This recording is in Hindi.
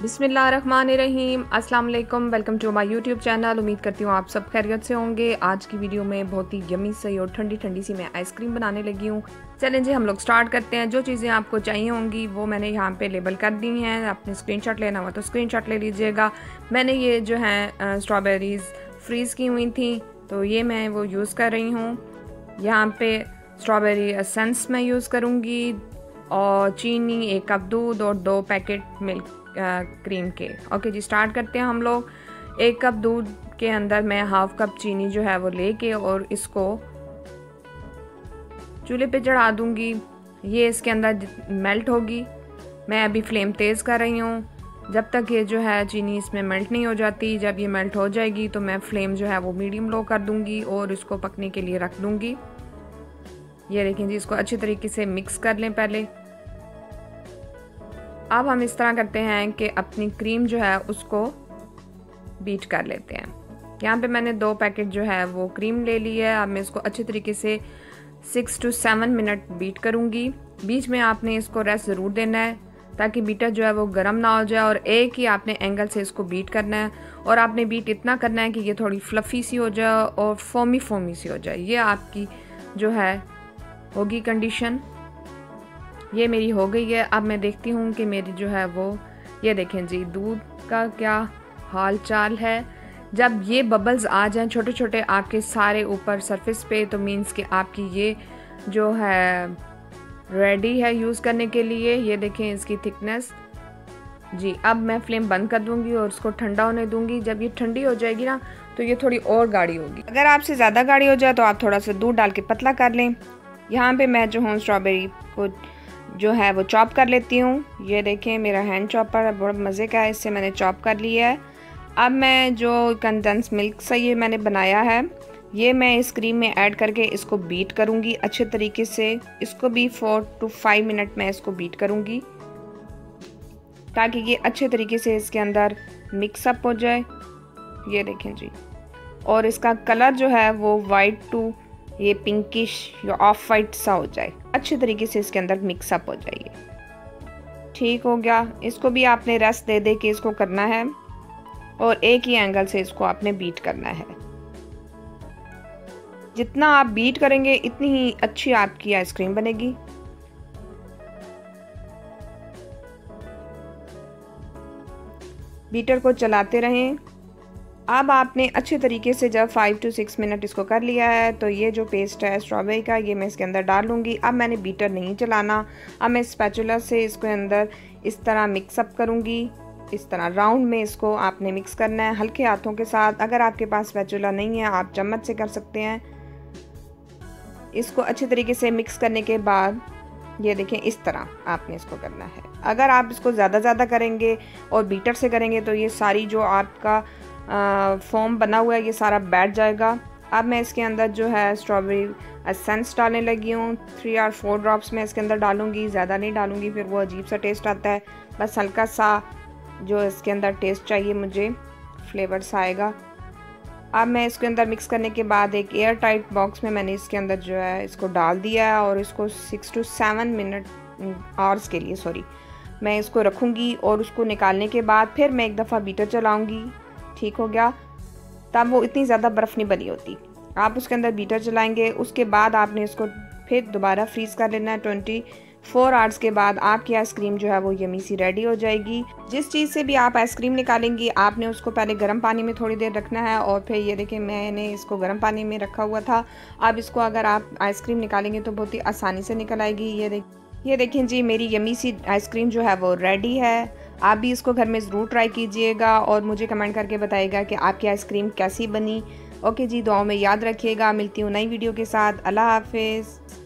बिस्मिल्लाहिर्रहमानिर्रहीम, अस्सलाम वालेकुम। Welcome to my YouTube channel. उम्मीद करती हूँ आप सब खैरियत से होंगे। आज की वीडियो में बहुत ही यम्मी सी और ठंडी ठंडी सी मैं आइसक्रीम बनाने लगी हूँ। चलें जी, हम लोग स्टार्ट करते हैं। जो चीज़ें आपको चाहिए होंगी वो मैंने यहाँ पे लेबल कर दी हैं। आपने स्क्रीनशॉट लेना हुआ तो स्क्रीनशॉट ले लीजिएगा। मैंने ये जो है स्ट्रॉबेरीज़ फ्रीज़ की हुई थी, तो ये मैं वो यूज़ कर रही हूँ। यहाँ पे स्ट्रॉबेरी एसेंस मैं यूज़ करूँगी और चीनी, 1 कप दूध और 2 पैकेट मिल्क क्रीम के। ओके जी, स्टार्ट करते हैं हम लोग। 1 कप दूध के अंदर मैं हाफ कप चीनी जो है वो लेके और इसको चूल्हे पे चढ़ा दूंगी। ये इसके अंदर मेल्ट होगी। मैं अभी फ्लेम तेज़ कर रही हूँ जब तक ये जो है चीनी इसमें मेल्ट नहीं हो जाती। जब ये मेल्ट हो जाएगी तो मैं फ्लेम जो है वो मीडियम लो कर दूंगी और इसको पकने के लिए रख दूंगी। ये देखें जी, इसको अच्छी तरीके से मिक्स कर लें पहले। अब हम इस तरह करते हैं कि अपनी क्रीम जो है उसको बीट कर लेते हैं। यहाँ पे मैंने 2 पैकेट जो है वो क्रीम ले ली है। अब मैं इसको अच्छे तरीके से 6 to 7 मिनट बीट करूँगी। बीच में आपने इसको रेस्ट ज़रूर देना है ताकि बीटर जो है वो गर्म ना हो जाए और एक ही आपने एंगल से इसको बीट करना है। और आपने बीट इतना करना है कि ये थोड़ी फ्लफ़ी सी हो जाए और फोमी सी हो जाए। ये आपकी जो है होगी कंडीशन। ये मेरी हो गई है। अब मैं देखती हूँ कि मेरी जो है वो, ये देखें जी, दूध का क्या हाल चाल है। जब ये बबल्स आ जाएं छोटे छोटे आपके सारे ऊपर सरफेस पे, तो मीन्स कि आपकी ये जो है रेडी है यूज़ करने के लिए। ये देखें इसकी थिकनेस जी। अब मैं फ्लेम बंद कर दूंगी और इसको ठंडा होने दूंगी। जब ये ठंडी हो जाएगी ना तो ये थोड़ी और गाढ़ी होगी। अगर आपसे ज़्यादा गाढ़ी हो जाए तो आप थोड़ा सा दूध डाल के पतला कर लें। यहाँ पे मैं जो हूँ स्ट्रॉबेरी को जो है वो चॉप कर लेती हूँ। ये देखें मेरा हैंड चॉपर बहुत मज़े का है, इससे मैंने चॉप कर लिया है। अब मैं जो कंडेंस मिल्क से ये मैंने बनाया है, ये मैं इस क्रीम में ऐड करके इसको बीट करूँगी अच्छे तरीके से। इसको भी 4 to 5 मिनट में इसको बीट करूँगी ताकि ये अच्छे तरीके से इसके अंदर मिक्सअप हो जाए। ये देखें जी, और इसका कलर जो है वो वाइट टू ये पिंकिश या ऑफ वाइट सा हो जाए। अच्छे तरीके से इसके अंदर मिक्सअप हो जाइए। ठीक हो गया। इसको भी आपने रेस्ट दे दे के इसको करना है और एक ही एंगल से इसको आपने बीट करना है। जितना आप बीट करेंगे इतनी ही अच्छी आपकी आइसक्रीम बनेगी। बीटर को चलाते रहें। अब आपने अच्छे तरीके से जब 5 to 6 मिनट इसको कर लिया है तो ये जो पेस्ट है स्ट्रॉबेरी का, ये मैं इसके अंदर डाल लूँगी। अब मैंने बीटर नहीं चलाना। अब मैं स्पैचुला से इसको अंदर इस तरह मिक्सअप करूँगी। इस तरह राउंड में इसको आपने मिक्स करना है हल्के हाथों के साथ। अगर आपके पास स्पैचुला नहीं है आप चम्मच से कर सकते हैं। इसको अच्छे तरीके से मिक्स करने के बाद ये देखें इस तरह आपने इसको करना है। अगर आप इसको ज़्यादा करेंगे और बीटर से करेंगे तो ये सारी जो आपका फोम बना हुआ है ये सारा बैठ जाएगा। अब मैं इसके अंदर जो है स्ट्रॉबेरी एसेंस डालने लगी हूँ। 3 or 4 ड्रॉप्स मैं इसके अंदर डालूँगी, ज़्यादा नहीं डालूँगी, फिर वो अजीब सा टेस्ट आता है। बस हल्का सा जो इसके अंदर टेस्ट चाहिए मुझे, फ्लेवर्स आएगा। अब मैं इसके अंदर मिक्स करने के बाद एक एयर टाइट बॉक्स में मैंने इसके अंदर जो है इसको डाल दिया है और इसको 6 to 7 आवर्स के लिए मैं इसको रखूँगी। और उसको निकालने के बाद फिर मैं एक दफ़ा बीटर चलाऊँगी। ठीक हो गया। तब वो इतनी ज़्यादा बर्फ़ नहीं बनी होती। आप उसके अंदर बीटर चलाएंगे, उसके बाद आपने इसको फिर दोबारा फ्रीज़ कर लेना है। 24 आवर्स के बाद आपकी आइसक्रीम जो है वो यमी सी रेडी हो जाएगी। जिस चीज़ से भी आप आइसक्रीम निकालेंगी आपने उसको पहले गर्म पानी में थोड़ी देर रखना है और फिर ये देखें मैंने इसको गर्म पानी में रखा हुआ था। अब इसको अगर आप आइसक्रीम निकालेंगे तो बहुत ही आसानी से निकल आएगी। ये देखें जी, मेरी यमी सी आइसक्रीम जो है वो रेडी है। आप भी इसको घर में ज़रूर ट्राई कीजिएगा और मुझे कमेंट करके बताइएगा कि आपकी आइसक्रीम कैसी बनी। ओके जी, दुआओं में याद रखिएगा। मिलती हूँ नई वीडियो के साथ। अल्लाह हाफिज़।